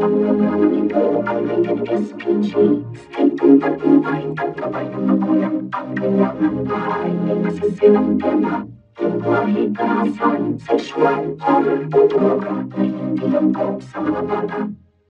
Ito ay rated SPG. Stay tuned at buhay at gabay ng magulang. Ang kailangan bahay ay masasilang tema. Lingwahe, karahasan, sexual, horror, o droga ay hindi ang sa mga bata.